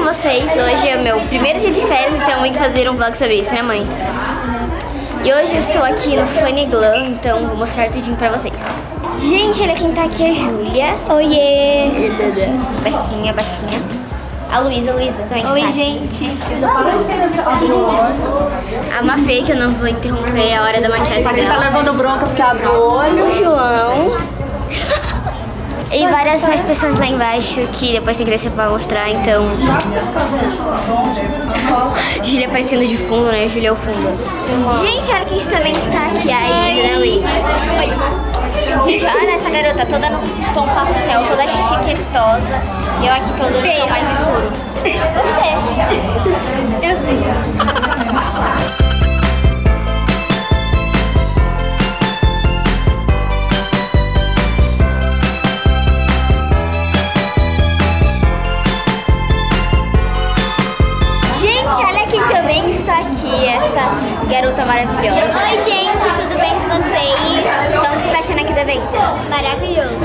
vocês? Hoje é meu primeiro dia de férias, então eu vim fazer um vlog sobre isso, né, mãe? E hoje eu estou aqui no Fanyglam, então vou mostrar tudinho pra vocês. Gente, olha quem tá aqui, é a Júlia. Oiê! Baixinha, baixinha. A Luísa também. Oi, gente. A Mafer, que eu não vou interromper a hora da maquiagem dela. Tá levando bronca porque abre o olho. O João. E várias mais pessoas lá embaixo que depois tem que descer pra mostrar, então... Júlia aparecendo de fundo, né? Júlia é o fundo. Gente, olha quem também está aqui, a Isa, né, Luí? Oi. Gente, olha essa garota toda no tom pastel, toda chiquetosa. E eu aqui todo no tom mais escuro. Você? Eu sei. Aqui, essa garota maravilhosa. Oi, gente, tudo bem com vocês? Então, o que você tá achando aqui do evento? Maravilhoso.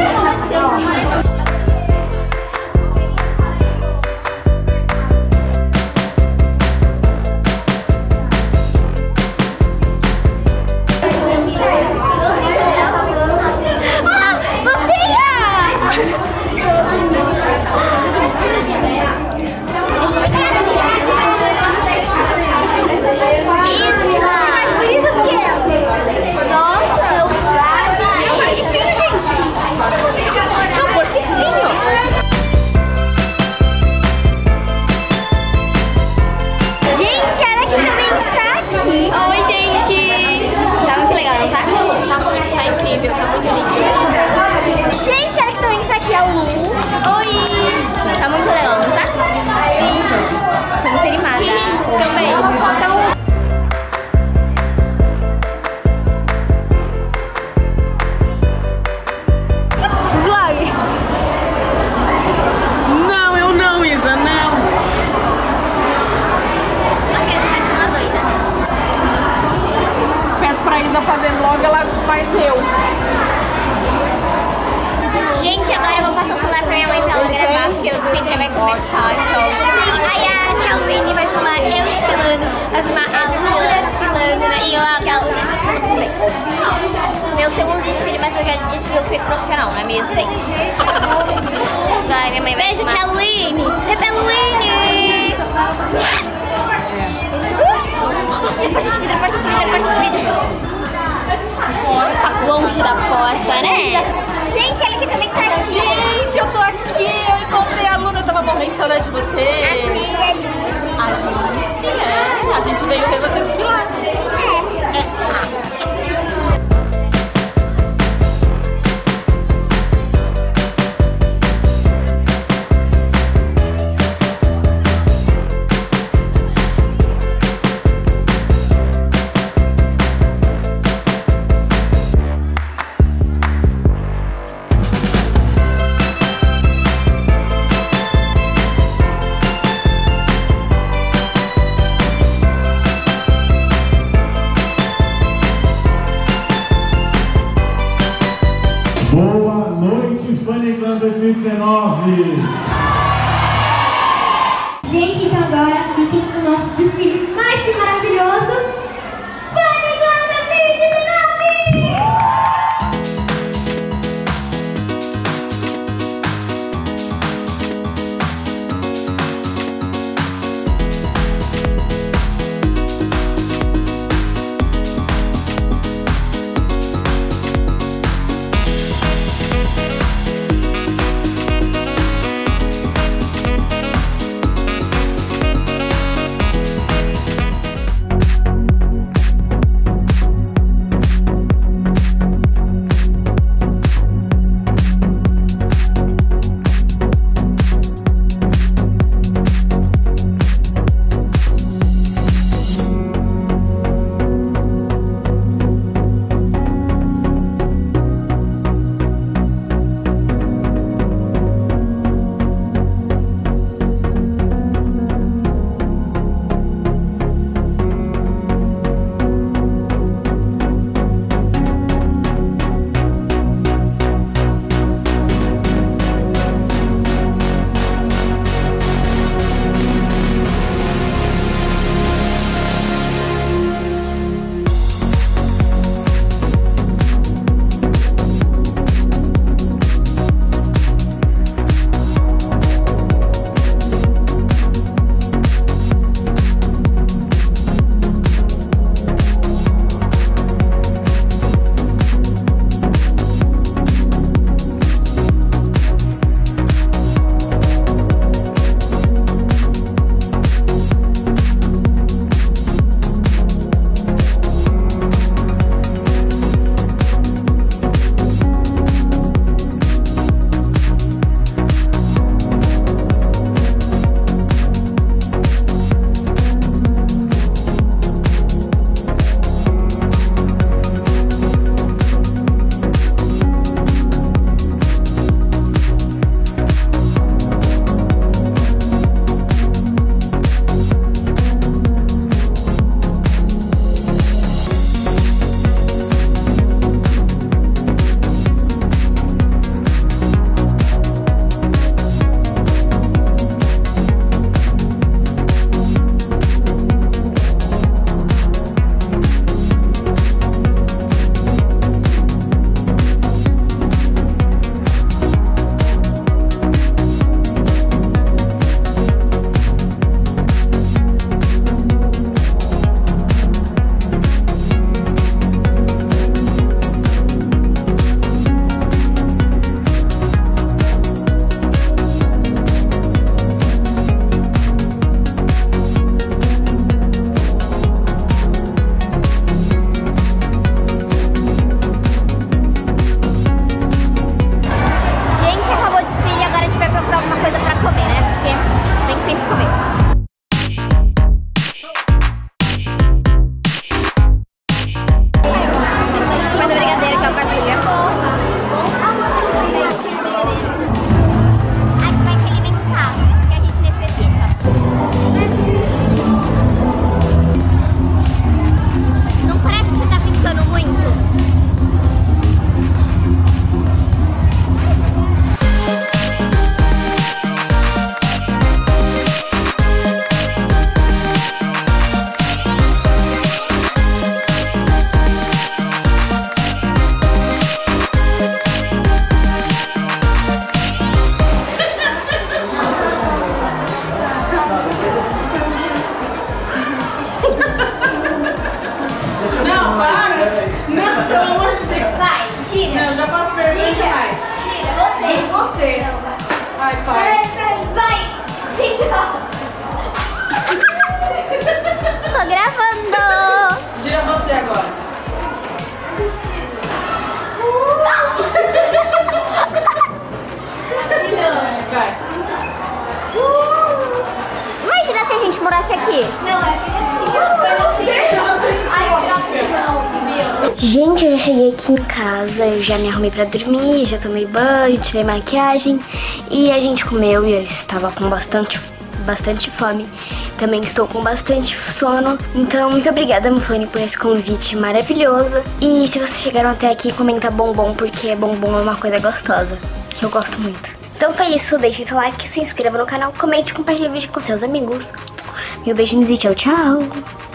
Oi, gente! Tá muito legal, não tá? Tá incrível, tá muito lindo. Gente, olha que também está aqui, a Lu. Oi! Tá muito legal, não tá? Sim. Tô muito animada. Também. Vlog! Não, eu não, Isa, não! Pra Isa fazer vlog, ela faz eu. Gente, agora eu vou passar o celular pra minha mãe pra ela gravar, porque o desfile já vai começar, então... Sim, aí a tia Luíne vai filmar eu desfilando, vai filmar a Luluca desfilando, né? E a Luluca desfilando também. Meu segundo desfile, mas eu já desfilo feito profissional, não é mesmo? Sim. Vai, minha mãe vai Beijo, tia Luíne! Bebê Luíne! Porta de vidro, porta de vidro, porta de vidro. Tá longe da porta, né? Gente, olha que também tá aqui. Gente, eu tô aqui, eu encontrei a Luna, eu tava morrendo de saudade de você. Assim, Alice. Alice, é. A gente veio ver você desfilar. Boa noite, Fanyglam 2019! Gente, então agora fiquem com o nosso desfile mais que maravilhoso. Fanyglam 2019! gente morasse aqui. Não, é assim. Gente, eu já cheguei aqui em casa, eu já me arrumei pra dormir, já tomei banho, tirei maquiagem e a gente comeu e eu estava com bastante fome. Também estou com bastante sono. Então, muito obrigada, Amofany, por esse convite maravilhoso. E se vocês chegaram até aqui, comenta bombom, porque bombom é uma coisa gostosa, que eu gosto muito. Então foi isso, deixe seu like, se inscreva no canal, comente e compartilhe o vídeo com seus amigos. Meu beijinhos e tchau, tchau!